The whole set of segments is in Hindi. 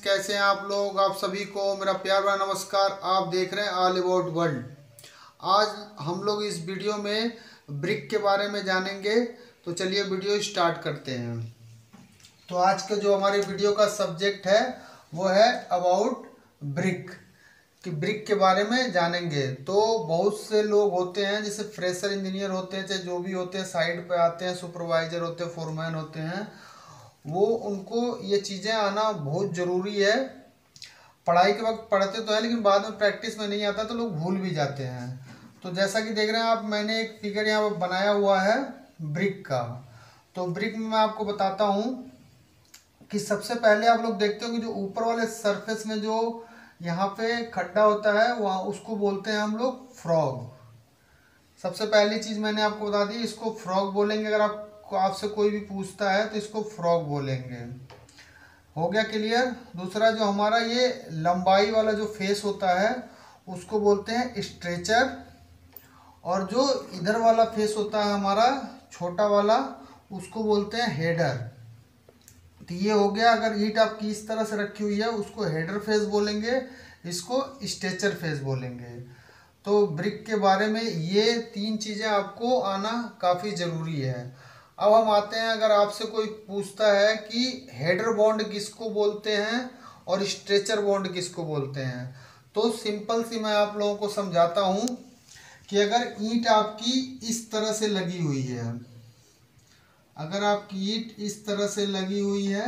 कैसे हैं आप लोग। आप सभी को मेरा प्यार भरा नमस्कार। आप देख रहे हैं ऑल अबाउट वर्ल्ड। आज हम लोग इस वीडियो में ब्रिक के बारे में जानेंगे। तो चलिए वीडियो स्टार्ट करते हैं। तो आज के जो हमारे वीडियो का सब्जेक्ट है वो है अबाउट ब्रिक, कि ब्रिक के बारे में जानेंगे। तो बहुत से लोग होते हैं, जैसे फ्रेशर इंजीनियर होते हैं, चाहे जो भी होते हैं, साइड पे आते हैं, सुपरवाइजर होते हैं, फोरमैन होते हैं, वो उनको ये चीज़ें आना बहुत ज़रूरी है। पढ़ाई के वक्त पढ़ते तो है लेकिन बाद में प्रैक्टिस में नहीं आता तो लोग भूल भी जाते हैं। तो जैसा कि देख रहे हैं आप, मैंने एक फिगर यहाँ पर बनाया हुआ है ब्रिक का। तो ब्रिक में मैं आपको बताता हूँ कि सबसे पहले आप लोग देखते हो कि जो ऊपर वाले सरफेस में जो यहाँ पे खड्डा होता है वहाँ उसको बोलते हैं हम लोग फ्रॉग। सबसे पहली चीज़ मैंने आपको बता दी, इसको फ्रॉग बोलेंगे। अगर आपसे कोई भी पूछता है तो इसको फ्रॉग बोलेंगे। हो गया क्लियर। दूसरा जो हमारा ये लंबाई वाला जो फेस होता है उसको बोलते हैं स्ट्रेचर, और जो इधर वाला फेस होता है हमारा छोटा वाला उसको बोलते हैं हेडर। तो ये हो गया। अगर ईंट आपकी इस तरह से रखी हुई है उसको हेडर फेस बोलेंगे, इसको स्ट्रेचर फेस बोलेंगे। तो ब्रिक के बारे में ये तीन चीज़ें आपको आना काफ़ी ज़रूरी है। अब हम आते हैं, अगर आपसे कोई पूछता है कि हेडर बॉन्ड किसको बोलते हैं और स्ट्रेचर बॉन्ड किसको बोलते हैं, तो सिंपल सी मैं आप लोगों को समझाता हूँ कि अगर ईंट आपकी इस तरह से लगी हुई है, अगर आपकी ईंट इस तरह से लगी हुई है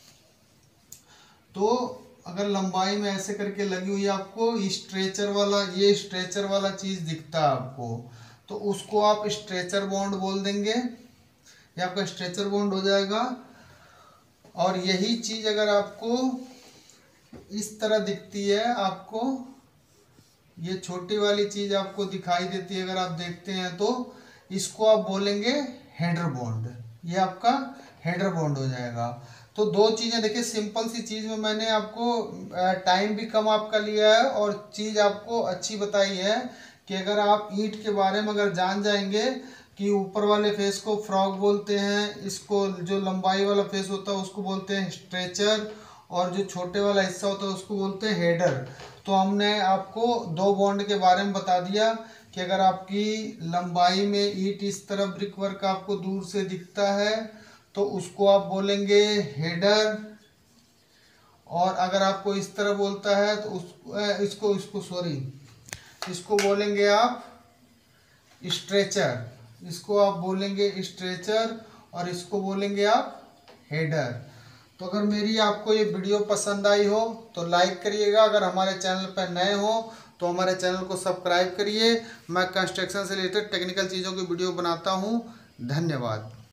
तो अगर लंबाई में ऐसे करके लगी हुई है, आपको स्ट्रेचर वाला, ये स्ट्रेचर वाला चीज़ दिखता है आपको, तो उसको आप स्ट्रेचर बॉन्ड बोल देंगे। ये आपका स्ट्रेचर बॉन्ड हो जाएगा। और यही चीज़ अगर आपको इस तरह दिखती है, आपको ये छोटी वाली चीज़ आपको दिखाई देती है, अगर आप देखते हैं तो इसको आप बोलेंगे हेडर बॉन्ड। ये आपका हेडर बॉन्ड हो जाएगा। तो दो चीज़ें देखिए, सिंपल सी चीज़ में मैंने आपको टाइम भी कम आपका लिया है और चीज़ आपको अच्छी बताई है कि अगर आप ईंट के बारे में अगर जान जाएंगे कि ऊपर वाले फेस को फ्रॉग बोलते हैं, इसको जो लंबाई वाला फेस होता है उसको बोलते हैं स्ट्रेचर, और जो छोटे वाला हिस्सा होता है उसको बोलते हैं हेडर। तो हमने आपको दो बॉन्ड के बारे में बता दिया कि अगर आपकी लंबाई में ईंट इस तरह ब्रिक वर्क आपको दूर से दिखता है तो उसको आप बोलेंगे हेडर, और अगर आपको इस तरह बोलता है तो इसको बोलेंगे आप स्ट्रेचर। इसको आप बोलेंगे स्ट्रेचर और इसको बोलेंगे आप हेडर। तो अगर मेरी आपको ये वीडियो पसंद आई हो तो लाइक करिएगा। अगर हमारे चैनल पर नए हो तो हमारे चैनल को सब्सक्राइब करिए। मैं कंस्ट्रक्शन से रिलेटेड टेक्निकल चीज़ों की वीडियो बनाता हूँ। धन्यवाद।